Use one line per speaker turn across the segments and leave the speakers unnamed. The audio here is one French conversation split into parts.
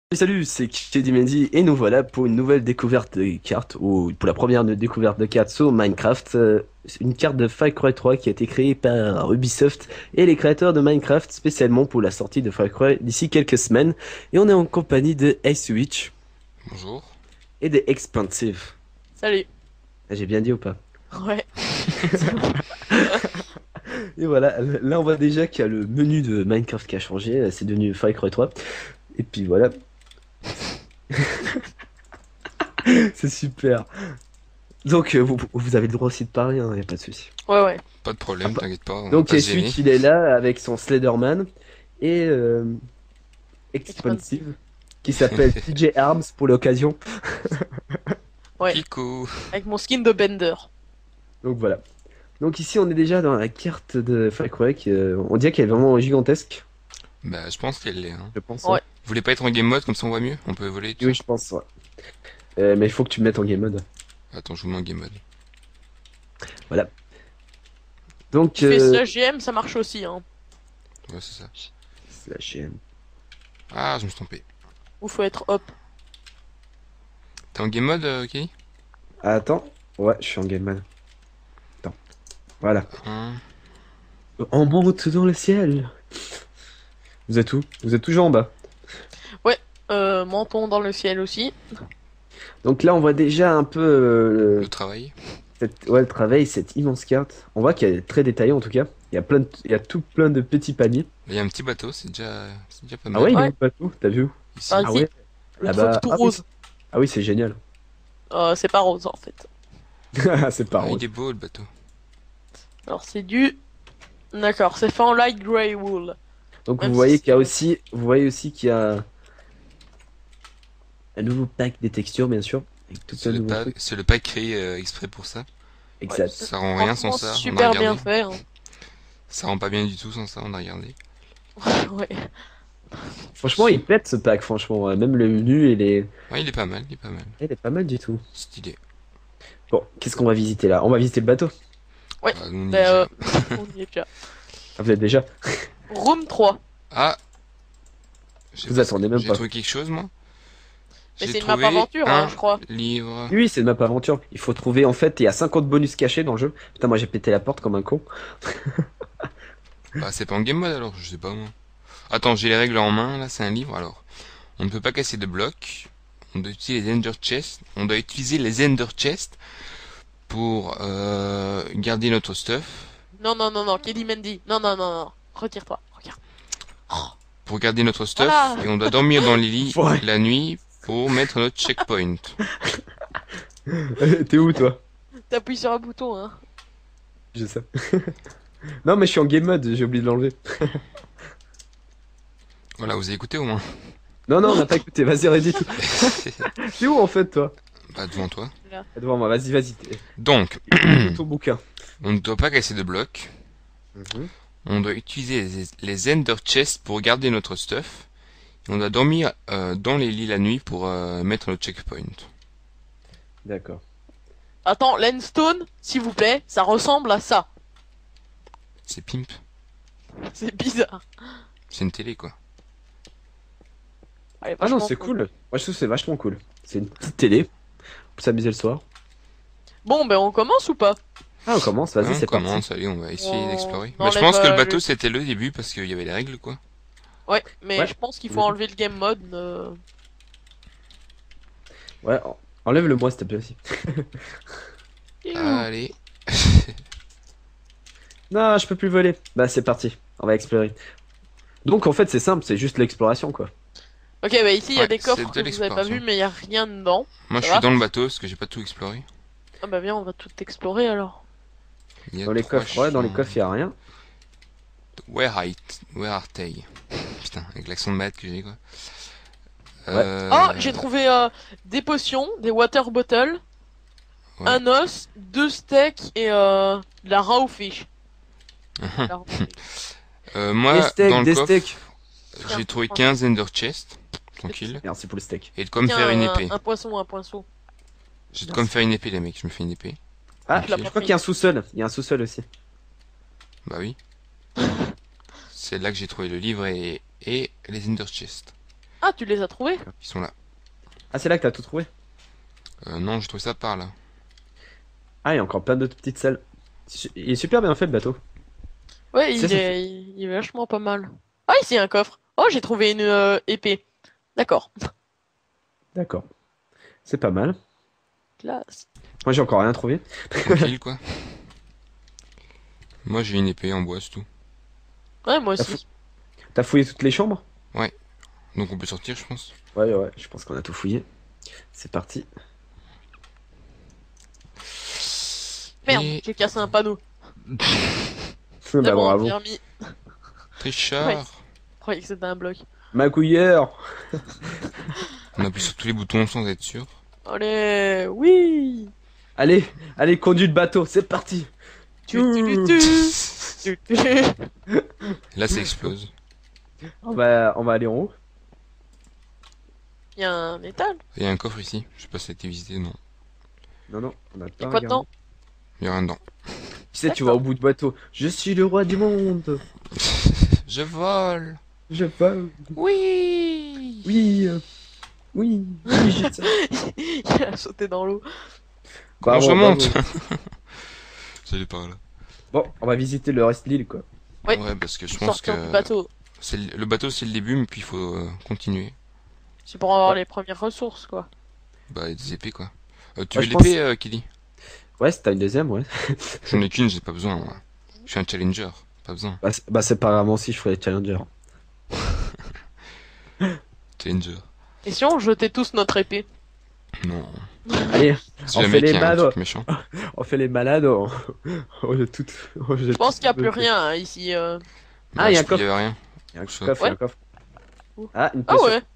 Salut, c'est Kedi Mendy et nous voilà pour une nouvelle découverte de cartes, ou pour la première découverte de cartes sur Minecraft. Une carte de Far Cry 3 qui a été créée par Ubisoft et les créateurs de Minecraft spécialement pour la sortie de Far Cry d'ici quelques semaines. Et on est en compagnie de Ice Witch
Bonjour.
et de Expansive.
Salut.
Ah, j'ai bien dit ou pas?
Ouais.
Et voilà, là on voit déjà qu'il y a le menu de Minecraft qui a changé, c'est devenu Far Cry 3. Et puis voilà, c'est super. Donc vous avez le droit aussi de parler, hein, y a pas de souci.
Ouais.
Pas de problème, t'inquiète pas, on va
Donc
pas se gêner.
Switch il est là avec son Slenderman et
Expansive.
Expansive qui s'appelle TJ Arms pour l'occasion.
Ouais.
Kikou.
Avec mon skin de Bender.
Donc voilà. Donc ici on est déjà dans la carte de Far Cry on dirait qu'elle est vraiment gigantesque,
Bah, je pense qu'elle l'est, hein.
je pense.
Ouais.
Hein.
Vous voulez pas être en game mode, comme ça on voit mieux? On peut voler, tout
Oui,
ça?
je pense. Ouais. Mais il faut que tu me mettes en game mode.
Attends, je vous mets en game mode.
Voilà. Donc
Tu fais ça GM, ça marche aussi, hein.
Ouais, c'est ça.
c'est la chaîne.
Ah, je me suis trompé.
Ou faut être hop.
T'es en game mode, ok?
Attends. Ouais, je suis en game mode. Attends. Voilà.
Hein.
On monte dans le ciel. Vous êtes où? Vous êtes toujours en bas.
Menton dans le ciel aussi.
Donc là on voit déjà un peu
Le travail.
Ouais, le travail, cette immense carte. On voit qu'elle est très détaillée en tout cas. Il y a tout plein de petits paniers.
Il y a un petit bateau, c'est déjà pas
Ah ouais,
mal.
il est
Ouais.
où le bateau? T'as vu où?
Ici.
Par
Ah
ici.
ouais,
Le
là-bas.
truc tout
Ah oui,
rose.
ah oui, c'est génial.
C'est pas rose en fait.
C'est pas
Ah, il
rose.
est beau, le bateau.
Alors c'est du. D'accord, c'est fait en light grey wool.
Donc
Même si
vous voyez aussi qu'il y a un nouveau pack des textures, bien sûr, avec tout plein de nouveaux trucs.
C'est le pack créé exprès pour ça.
Ouais.
Exact.
Ça rend rien sans
Franchement,
ça, on a
super bien
regardé.
fait. Hein.
Ça rend pas bien du tout sans ça, on a regardé.
Ouais.
Franchement, il pète ce pack, franchement. Même le menu,
Ouais, il est pas mal, il est pas mal.
il est pas mal du tout.
Stylé.
Bon, qu'est-ce qu'on va visiter là? On va visiter le bateau.
Ouais.
Ah, nous, on y est
Bah,
déjà.
on y est déjà.
Ah, vous êtes déjà?
Room 3.
Ah, je sais
Vous
pas
attendez même
j'ai
pas.
trouvé quelque chose, moi.
Mais
J'ai
c'est une map
trouvé
aventure, hein,
un
je crois.
livre.
Oui, c'est une map aventure. Il faut trouver, en fait, il y a 50 bonus cachés dans le jeu. Putain, moi j'ai pété la porte comme un con.
Bah, c'est pas en game mode alors, je sais pas moi. Attends, j'ai les règles en main, là, c'est un livre. Alors, on ne peut pas casser de blocs. On doit utiliser les Ender Chests. On doit utiliser les Ender Chests pour garder notre stuff.
Non, Kelly Mendy. Non. Retire-toi, regarde.
Pour garder notre stuff.
Voilà.
Et on doit dormir dans les lits
Ouais.
la nuit pour mettre notre checkpoint.
T'es où, toi?
T'appuies sur un bouton, hein.
Je sais. Non, mais je suis en game mode, j'ai oublié de l'enlever.
Voilà, vous avez écouté au moins.
Non, non, on n'a pas écouté, vas-y, redis tout. T'es où, en fait, toi?
Bah, devant toi.
Là.
Devant moi, vas-y.
Donc,
Ouvre ton bouquin.
on ne doit pas casser de blocs.
Mhm.
On doit utiliser les Ender Chests pour garder notre stuff. Et on doit dormir dans les lits la nuit pour mettre notre checkpoint.
D'accord.
Attends, Landstone, s'il vous plaît, ça ressemble à ça.
C'est pimp.
C'est bizarre.
C'est une télé quoi.
Allez,
Ah non,
vachement
c'est
cool.
cool. Moi, je trouve que c'est vachement cool. C'est une petite télé pour s'amuser le soir.
Bon, ben on commence ou pas?
Ah, on commence,
Ouais,
vas-y,
on
c'est parti.
commence, allez, on va essayer
On
d'explorer. Bah, je
enlève,
pense que le
le-
bateau c'était le début parce qu'il y avait les règles quoi.
Ouais, mais
Ouais.
je pense qu'il faut enlever le game mode.
Ouais, enlève-le moi, s'il te plaît aussi.
Allez.
Non, je peux plus voler. Bah, c'est parti. On va explorer. Donc, en fait, c'est simple, c'est juste l'exploration, quoi.
Ok, bah ici il y a
Ouais,
des
c'est
coffres
de
que vous avez pas
l'exploration.
vu, mais il y a rien dedans.
Moi je
Ça
suis
va
dans le bateau parce que j'ai pas tout exploré.
Ah bah viens, on va tout explorer alors.
Il y a
Dans les
trois
coffres, ouais, dans les
champs.
coffres, il y a rien.
Where are they? Putain, avec l'accent de malade que j'ai quoi.
Oh, j'ai trouvé des potions, des water bottles,
Ouais.
un os, 2 steaks et de la raw fish. La raw fish.
Moi,
Des steaks,
dans le
des
coffre,
steaks.
j'ai trouvé 15 Ender Chest, tranquille.
Merci pour le steak.
Et de quoi me
Tiens,
faire une épée.
un poisson, un poisson.
J'ai de quoi me faire une épée, les mecs, je me fais une épée.
Ah,
Tu l'as
je
pas
crois
pris.
qu'il y a un sous-sol. Il y a un sous-sol aussi.
Bah oui. C'est là que j'ai trouvé le livre et les Ender Chest.
Ah, tu les as trouvés?
Ils sont là.
Ah, c'est là que t'as tout trouvé?
Non, j'ai trouvé ça par là.
Ah, il y a encore plein d'autres petites salles. Il est super bien fait le bateau.
Ouais,
Ça, ça fait-
il est vachement pas mal. Ah, ici, un coffre. Oh, j'ai trouvé une épée. D'accord.
D'accord. C'est pas mal.
Classe.
Moi, j'ai encore rien trouvé.
Tranquille, quoi. Moi, j'ai une épée en bois, c'est tout.
Ouais, moi
T'as
aussi.
T'as fouillé toutes les chambres?
Donc on peut sortir, je pense.
Ouais, ouais, je pense qu'on a tout fouillé. C'est parti.
Merde,
Et...
j'ai cassé un panneau.
Bah,
C'est bon,
bravo.
bien mis.
Trichard.
Ouais. Je croyais que c'était un bloc.
Ma couillère.
On appuie sur tous les boutons sans être sûr.
Allez, oui.
Allez, allez, conduis le bateau, c'est parti.
Tu, tu, tu, tu, tu, tu.
Là, ça explose.
On va aller en haut.
Il y a un étal.
Il y a un coffre ici. Je sais pas si ça a été visité, non.
Non, non, on a
Il y
pas
a quoi
regardé.
dedans?
Il y a rien dedans.
Tu sais, tu vas au bout du bateau. Je suis le roi du monde.
Je vole.
Je vole.
Oui.
Oui. Oui. Oui, j'ai ça.
Il a sauté dans l'eau.
Comment
Bravo,
je remonte?
bravo.
J'allais par là.
Bon, on va visiter le reste de l'île, quoi.
Ouais.
Ouais, parce que je pense
Sortir du
que
bateau.
le bateau, c'est le début, mais puis il faut continuer.
C'est pour avoir
Ouais.
les premières ressources, quoi.
Bah, des épées, quoi. Tu
Ouais,
veux
je pense-
l'épée, Kelly?
Ouais, si t'as une deuxième, ouais.
J'en ai qu'une, j'ai pas besoin, moi. Je suis un challenger. Pas besoin.
Bah, c'est pas grave, moi aussi, je ferai les challengers.
Challenger.
Et si on jetait tous notre épée?
Non.
Allez,
Si
On
jamais
fait les
qu'il y a un
balles.
truc méchant.
on fait les malades. On jette tout.
Je pense qu'il n'y a plus rien hein, ici.
Ah, il y a un
Il y
coffre.
avait rien.
Il y a un
Ça.
coffre, il y a un coffre. Ah, une
Ah
potion.
ouais.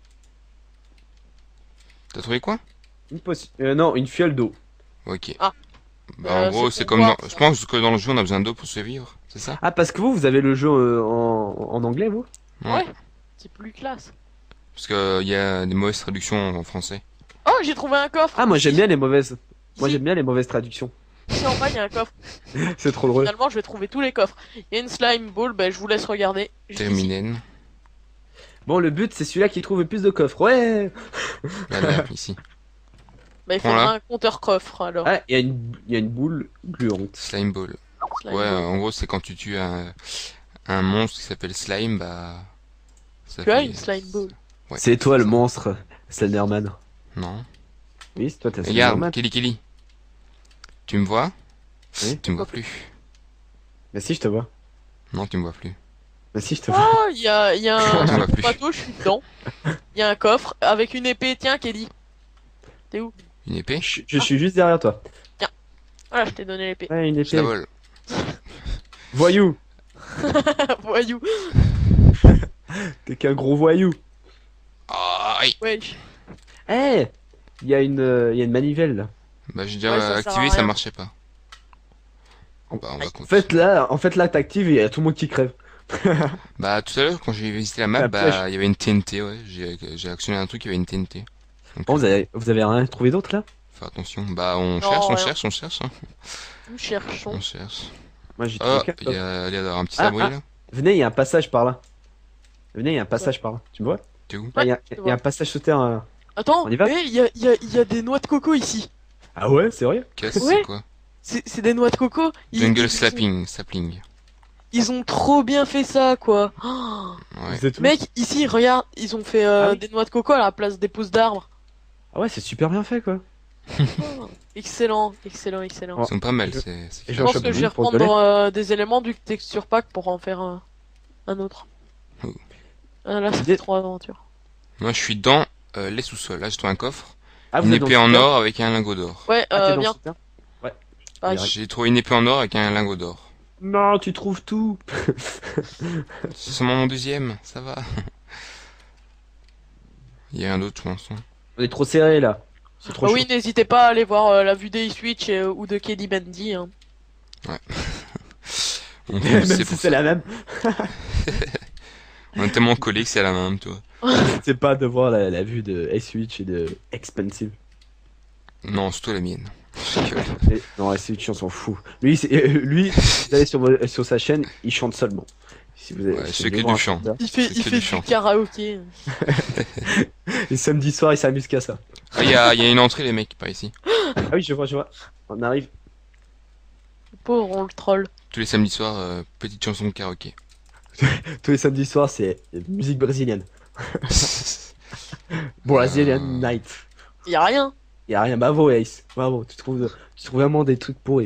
T'as trouvé quoi?
Une potion. Non, une fiole d'eau.
Ok.
Ah.
Bah, en gros,
c'est
c'est
pour
comme
voir,
dans...
ça.
Je pense que dans le jeu, on a besoin d'eau pour survivre. C'est ça?
Ah, parce que vous avez le jeu en anglais, vous?
Ouais. C'est plus classe.
Parce que il y a des mauvaises traductions en français.
Oh, j'ai trouvé un coffre.
Ah, moi j'aime bien les mauvaises. Moi
Ici,
j'aime bien les mauvaises traductions.
ici en bas, il y a un coffre.
C'est trop drôle.
Finalement, je vais trouver tous les coffres. Il y a une slime ball, ben je vous laisse regarder. Juste ici.
Terminen.
Bon, le but c'est celui-là qui trouve le plus de coffres. Ouais!
Là, là, ici.
Bah, il
Prends-la.
faudra un compteur coffre alors.
Ah, il y a une boule gluante.
Slime Ball.
Slime
Ouais,
ball.
en gros, c'est quand tu tues un monstre qui s'appelle Slime, bah. Ça
Tu as
fait-
une slime ball.
Ouais.
C'est toi le monstre, Slenderman.
Non.
Oui, c'est toi, t'as
Regarde,
Slenderman.
Kelly. Tu me vois?
Oui.
Tu me vois plus.
Mais si, je te vois.
Non, tu me vois plus.
Mais si, je te vois.
Oh, il y a un
On va
second
plus.
bateau, je suis dedans. Il y a un coffre avec une épée. Tiens, Kelly. T'es où?
Une épée?
Je suis juste derrière toi.
Voilà, je t'ai donné l'épée.
Ouais, une
Je la
épée.
vole.
Voyou!
Voyou.
T'es qu'un gros voyou.
Aïe!
Wesh.
Eh! Il y a une manivelle là.
Bah, j'ai déjà
Ouais, ça sert à
activé, ça
rien.
marchait pas. Bah, on va
En
continuer.
fait, là, t'actives et il y a tout le monde qui crève.
Bah, tout à l'heure, quand j'ai visité la map,
La piège.
bah, il y avait une TNT, ouais. J'ai actionné un truc, il y avait une TNT. Donc,
Bon, vous avez rien trouvé d'autre là?
fais attention. Bah, on
Non,
cherche, on
rien.
cherche, on cherche, hein.
Nous cherchons.
On cherche.
Moi j'ai trouvé
Oh,
4
il y a l'air d'avoir un petit
Ah,
abri,
ah.
là.
Venez, il y a un passage par là. Venez, il y a un passage par là. Tu me vois?
T'es où?
Ah, il y a,
je te
il y a un passage sous terre.
Attends,
On y va
il y a des noix de coco ici.
Ah ouais, c'est vrai?
Qu'est-ce que
Ouais.
c'est quoi?
C'est des noix de coco.
Jungle
Ils-
sapling.
Ils ont trop bien fait ça, quoi. Oh,
Ouais.
Vous êtes où?
mec, ici, regarde, ils ont fait
Ah oui.
des noix de coco à la place des pousses d'arbres.
Ah ouais, c'est super bien fait quoi.
Oh, excellent, excellent, excellent.
Oh.
Ils sont pas mal,
Je-
c'est
et
fait.
Je
j'en
pense
chope
que je vais
une pour
reprendre des éléments du texture pack pour en faire un autre.
Oh.
Là, ça
Des-
fait 3 aventures.
Moi, je suis dans les sous-sols. Là, j'ai trouvé un coffre.
Ah,
Une
êtes dans
épée
le
en
sous-terre
or avec un lingot d'or.
Ouais,
Ah, t'es dans le
viens.
sous-terre
Pareil.
Ouais.
J'ai trouvé une épée en or avec un lingot d'or.
Non, tu trouves tout.
C'est seulement mon deuxième, ça va. Il y a un autre, je pense. Hein.
On est trop serré là. C'est trop
Bah
chaud.
oui, n'hésitez pas à aller voir la vue d'A-Switch ou de Kelly Bendy. Hein.
On,
Même
c'est
si
pour
c'est
ça.
la même.
On est tellement collés que c'est la même, toi.
C'est pas de voir la vue de S-Switch et de Expensive.
Non, c'est toi la mienne. Je rigole.
Non, S-Switch on s'en fout. Lui, vous allez sur sa chaîne, il chante seulement. Si vous avez,
Ouais,
si
c'est
vous
que
voulez
du
voir un
chant.
chanteur.
Il fait,
C'est
il
que
fait
du
du
chant.
karaoké.
Et samedi soir, il s'amuse qu'à ça.
Ah, il y a une entrée, les mecs, par ici.
Ah oui, je vois. On arrive.
Pauvre, on le troll.
Tous les samedis soirs, petite chanson de karaoké.
Tous les samedis soirs, c'est musique brésilienne. Brazilian Night.
Y a rien.
Y a rien. Bravo, Ace. Bravo. Tu trouves vraiment des trucs pourris.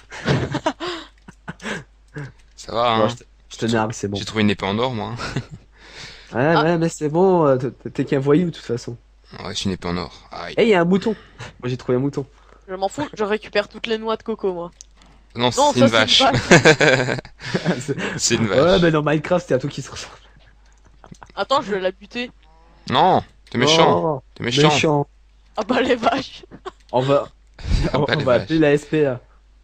Ça va,
Bon,
hein.
je te nargue, c'est bon.
J'ai trouvé une épée en or, moi.
Ouais, mais c'est bon. T'es qu'un voyou, de toute façon.
Ouais, c'est une épée en or. Aïe.
Eh, y a un mouton. Moi, j'ai trouvé un mouton.
Je m'en fous, je récupère toutes les noix de coco, moi.
Non,
Non,
c'est une
ça,
vache. C'est une
Ouais,
vache.
mais dans Minecraft, c'est un truc qui se ressemble.
Attends, je vais la buter.
Non, t'es méchant.
Oh,
T'es méchant.
Ah bah les vaches.
On va,
Ah,
on,
bah,
on
les
va
vaches.
appeler la SPA.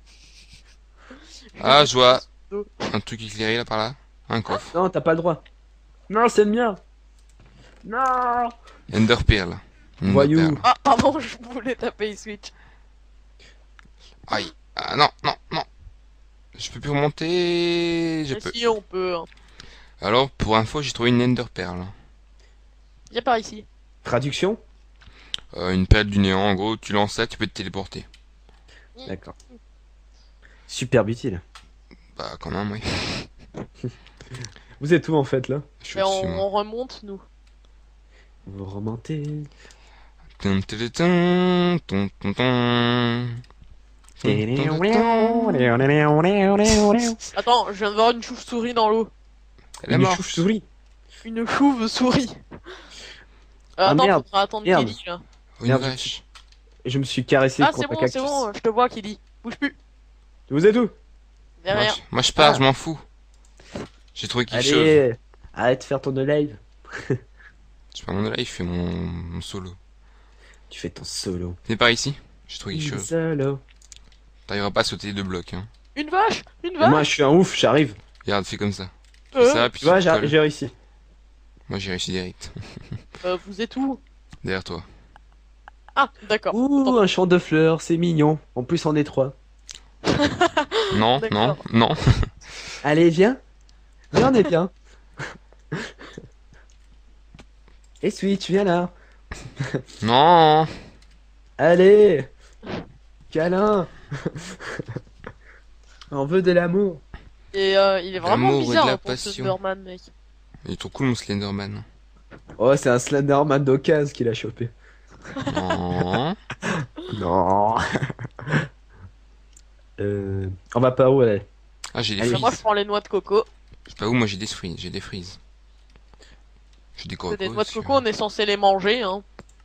Ah, je vois un truc éclairé là par là. Un coffre.
Non, t'as pas le droit. Non, c'est le mien. Non.
Ender Pearl. Une
Voyou.
perle.
Ah pardon, je voulais taper Switch.
Aïe. Ah non, non, non. Je peux plus remonter. Je
Mais
peux.
si on peut. Hein.
Alors, pour info, j'ai trouvé une Ender Pearl.
Viens par ici.
Traduction?
Une perle du néant, en gros, tu lances ça, tu peux te téléporter.
D'accord. Superbe utile.
Bah, quand même, oui.
Vous êtes où en fait là?
Je suis
Mais
au-dessus, moi.
on remonte nous.
Vous remontez.
Tum, tum, tum, tum, tum, tum.
Attends, je viens de voir une chauve-souris dans l'eau.
Elle est
Une
morte.
chauve-souris.
Une chauve-souris.
Ah,
Attends,
merde,
faudra attendre
merde.
Kelly là.
Oh, une
Merde,
vache.
Et je me suis caressé
Ah
contre
c'est
un
bon,
cactus.
c'est bon, je te vois Kelly. Bouge plus.
Vous êtes où?
Derrière.
Moi, je pars,
Ah.
je m'en fous. J'ai trouvé quelque chose.
Allez, arrête de faire ton live.
Je pars mon live, je fais mon solo.
Tu fais ton solo.
Viens par ici. J'ai trouvé quelque chose.
Solo.
T'arriveras pas à sauter les deux blocs, hein.
Une vache. Une
Et
vache.
moi je suis un ouf, j'arrive.
Regarde, fais comme ça. Fais
Euh,
ça, puis
Tu vois,
tu colles.
j'ai réussi.
Moi, j'ai réussi direct.
vous êtes où?
Derrière toi.
Ah d'accord.
Ouh, un champ de fleurs, c'est mignon. En plus, on est trois.
Non, non,
D'accord.
non.
Allez, viens. Viens, on est bien. Et Switch, viens là.
Non.
Allez. Câlin. On veut de l'amour.
Et il est vraiment
L'amour et de
bizarre
la
hein, ton
passion.
Slenderman mec.
Il est trop cool, mon Slenderman.
Oh, c'est un Slenderman d'occasion qu'il a chopé.
Non.
Non. On va pas où, allez.
Ah, j'ai des
Allez,
Moi je
frises.
prends les noix de coco.
Je sais pas où, moi, j'ai des frises. J'ai des frises. J'ai des crocos.
C'est des noix de
aussi,
coco,
hein.
on est censé les manger hein.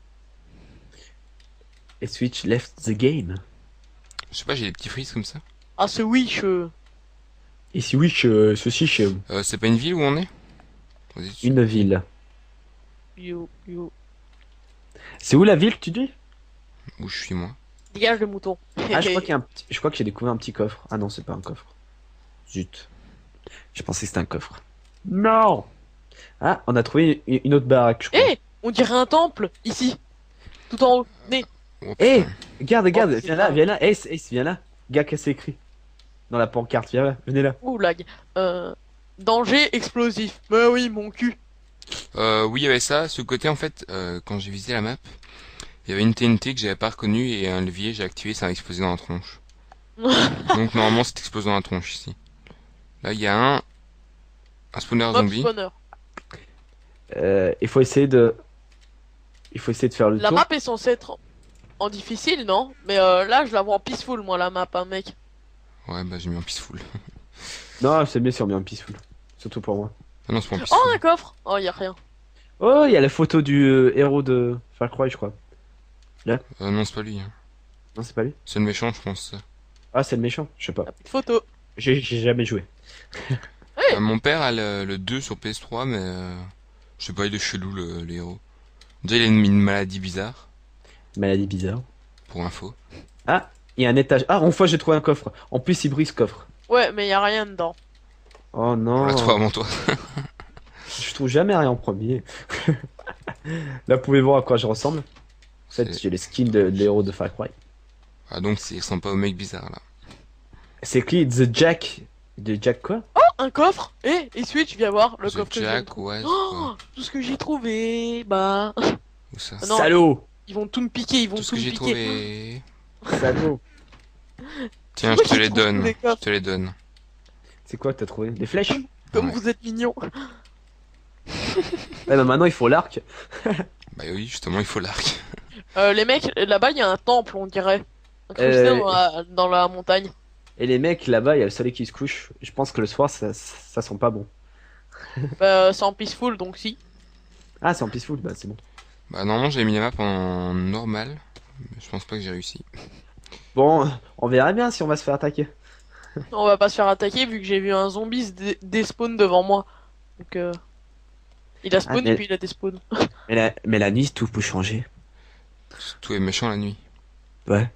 Et Switch left the game.
Je sais pas, j'ai des petits frises comme ça.
Ah ce wish.
Et si oui, ceci chez
C'est pas une ville où on est? On est dessus.
une ville.
You.
C'est où la ville, tu dis?
Où je suis, moi.
Dégage le mouton.
Ah, je crois qu'il y a un petit... je crois que j'ai découvert un petit coffre. Ah non, c'est pas un coffre. Zut. Je pensais que c'était un coffre. Non. Ah, on a trouvé une autre baraque, je crois.
Eh, on dirait un temple ici. Tout en haut. Né.
Oh,
Eh,
putain.
regarde,
Oh, c'est
viens là,
ça.
viens là. Ace, viens là. Gars, qu'est-ce que c'est écrit? Dans la pancarte, viens là, venez là.
Ouh lag. Danger explosif. Bah oui, mon cul.
Oui, il y avait ça. Ce côté, en fait, quand j'ai visité la map, il y avait une TNT que j'avais pas reconnue et un levier, j'ai activé, ça a explosé dans la tronche. Donc, normalement, c'est explosé dans la tronche ici. Là, il y a un spawner
Mob
zombie.
spawner.
Il faut essayer de... Il faut essayer de faire le
La
tour.
map est censée être en difficile, non? Mais là, je la vois en peaceful, moi, la map, hein, mec.
Ouais, bah, j'ai mis en peaceful.
Non, c'est mieux si on met un peaceful. Surtout pour moi.
Ah non, c'est pas en
Oh,
peaceful.
un coffre. Oh, y a rien.
Oh, il y a la photo du héros de Far Cry, je crois.
Non, c'est pas lui, hein.
Non, c'est pas lui.
C'est le méchant, je pense. Ça.
Ah, c'est le méchant, je sais pas.
La petite photo.
J'ai jamais joué.
Mon père a le 2 sur PS3, mais je sais pas, il est chelou, le héros. Déjà, il a une maladie bizarre,
Maladie bizarre.
pour info.
Ah, il y a un étage. Ah, enfin, j'ai trouvé un coffre. En plus, il brille ce coffre.
Ouais, mais y a rien dedans.
Oh non.
Voilà, toi, avant toi.
Je trouve jamais rien en premier. Là, vous pouvez voir à quoi je ressemble. En fait,
C'est-
j'ai le skin de l'héros de Far Cry.
Ah, donc, il ressemble pas au mec bizarre, là.
C'est écrit The Jack. De Jack quoi?
un coffre. Et Switch, viens voir le
The
coffre que je viens de
Jack,
trouver.
ouais.
Oh, tout ce que j'ai trouvé. Bah,
Où ça?
non.
Salaud.
ils vont tout me piquer, ils vont
Tout ce
tout
que
me
j'ai
piquer.
trouvé.
Salaud.
Tiens,
Moi
je te
qui
les
trouve tous
donne.
les
Je
coffres.
te les donne.
C'est quoi que t'as trouvé? Des flèches?
Comme
Ouais.
vous êtes mignons.
Ouais, bah maintenant il faut l'arc.
Bah oui, justement, il faut l'arc.
Les mecs, là-bas, il y a un temple, on dirait. Incrusté dans la montagne.
Et les mecs là-bas, il y a le soleil qui se couche. Je pense que le soir ça sent pas bon.
Bah, c'est en peaceful, donc si.
Ah, c'est en peaceful, bah c'est bon.
Bah normalement, j'avais mis la map en normal. Mais je pense pas que j'ai réussi.
Bon, on verra bien si on va se faire attaquer.
On va pas se faire attaquer vu que j'ai vu un zombie despawn devant moi. Donc, il a spawn
mais-
et puis il a despawn.
Mais la nuit, tout peut changer.
Tout est méchant la nuit.
Ouais.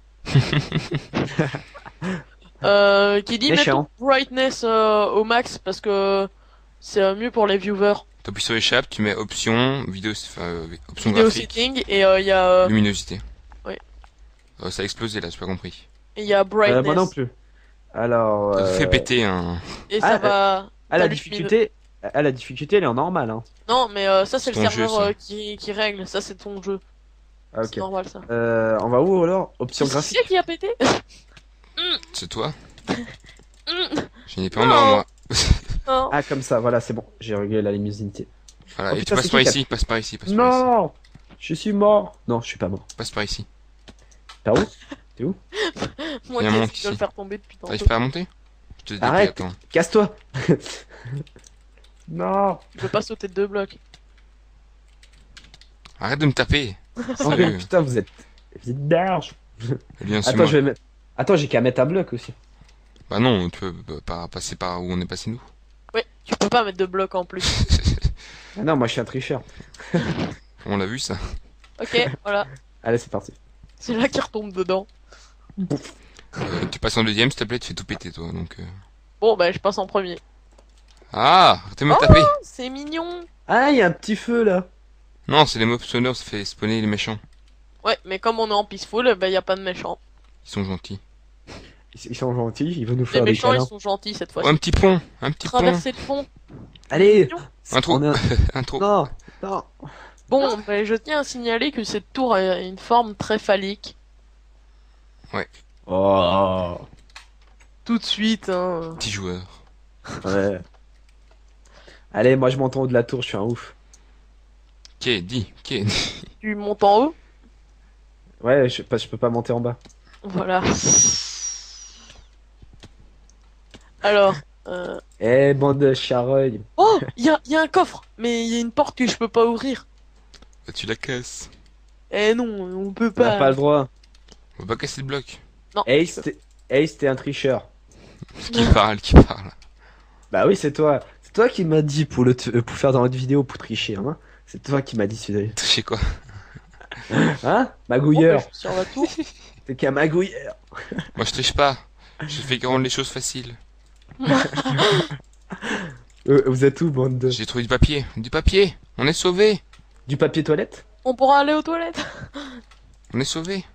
Qui dit mettre
Méchant.
ton brightness au max parce que c'est mieux pour les viewers.
T'appuies sur échappe, tu mets option, vidéo, option
Vidéo
graphique,
setting et il y a
luminosité.
Ouais.
Ça a explosé là, j'ai pas compris.
brightness.
Moi non plus. Alors.
Ça te fait péter un.
Et ça
Ah,
va.
Ah, la
t'allumes
difficulté, la difficulté, elle est en normal, hein.
Non, mais ça c'est le
C'est ton jeu,
serveur
ça.
qui règle. Ça c'est ton jeu.
Ah,
C'est
ok.
normal ça.
On va où alors? Option
C'est
graphique.
qui a pété?
C'est toi?
Mm.
Je n'ai pas en or, moi.
Non.
Ah, comme ça, voilà, c'est bon. J'ai réglé la luminosité.
Voilà,
Oh,
et
putain,
tu passes
c'est
par
qui qui a-
ici, passe par ici, passe par ici.
Non! Je suis mort. Non, je suis pas mort.
Passe par ici.
Par où?
Moi
Viens,
qui
monte
essaye de le
ici.
faire tomber depuis tantôt.
T'arrives pas à monter? Je te dis,
Arrête.
attends.
Casse-toi! Non!
Je peux pas sauter de 2 blocs.
Arrête de me taper.
Oh,
Sérieux.
putain, vous êtes large.
Viens sur
Attends,
moi.
je vais mettre. Attends, j'ai qu'à mettre un bloc aussi.
Bah non, tu peux pas passer par où on est passé nous.
Ouais, tu peux pas mettre de blocs en plus.
Ah non, moi je suis un tricheur.
On l'a vu ça.
Ok, voilà.
Allez, c'est parti.
C'est là qu'il retombe dedans.
Tu passes en deuxième, s'il te plaît, tu fais tout péter toi. Donc.
Bon, bah je passe en premier.
Ah, arrête de me
Oh
taper.
C'est mignon.
Ah, il y a un petit feu là.
Non, c'est les mobs spawners, ça fait spawner les méchants.
Ouais, mais comme on est en peaceful, bah y a pas de méchants.
Ils sont gentils.
Ils sont gentils, ils veulent nous
Les
faire des
méchants, ils
câlins.
sont gentils cette
Oh,
fois-ci.
un petit pont, un petit pont.
Traverser le pont.
Allez!
Mignon.
Un trou.
On a-
Un trou.
Non, non.
Bon, bah, je tiens à signaler que cette tour a une forme très phallique.
Oh.
Tout de suite, hein.
Petit joueur.
Ouais. Allez, moi je monte en haut de la tour, je suis un ouf.
Qui dit.
Tu montes en haut.
Ouais, je peux pas monter en bas.
Voilà. Alors,
Eh, bande de charognes.
oh, y a un coffre, mais il y a une porte que je peux pas ouvrir.
Bah, tu la casses.
Eh non, on peut
On n'a
pas.
pas le droit.
On va pas casser le bloc.
Non.
Ace, t'es un tricheur.
Qui parle.
Bah oui, c'est toi. C'est toi qui m'as dit pour faire dans notre vidéo pour tricher, hein. C'est toi qui m'as dit celui-là.
Touché quoi?
Hein?
Bon, bah,
Magouilleur.
je suis sur la tour.
T'es qu'un magouilleur.
Moi je triche pas. Je fais que rendre les choses faciles.
Vous êtes où, bande de...
J'ai trouvé du papier. Du papier. On est sauvé.
Du papier toilette?
On pourra aller aux toilettes.
On est sauvé.